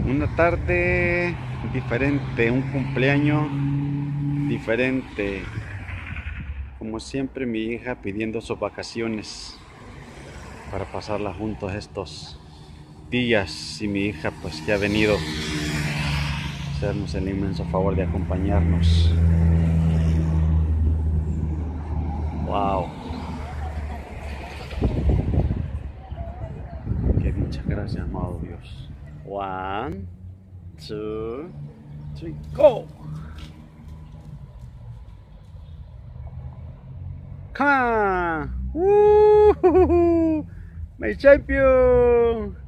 Una tarde diferente, un cumpleaños diferente. Como siempre, mi hija pidiendo sus vacaciones para pasarlas juntos estos días. Y mi hija, pues, que ha venido a hacernos el inmenso favor de acompañarnos. Wow, qué dicha, gracias, amado Dios. One, two, three, go. Come on! Woo! My champion!